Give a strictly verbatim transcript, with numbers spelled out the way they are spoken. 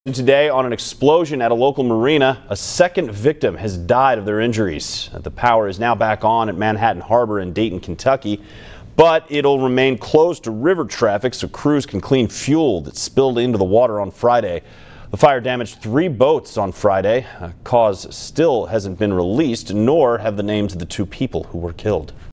Today, on an explosion at a local marina, a second victim has died of their injuries. The power is now back on at Manhattan Harbor in Dayton, Kentucky, but it'll remain closed to river traffic so crews can clean fuel that spilled into the water on Friday. The fire damaged three boats on Friday. A cause still hasn't been released, nor have the names of the two people who were killed.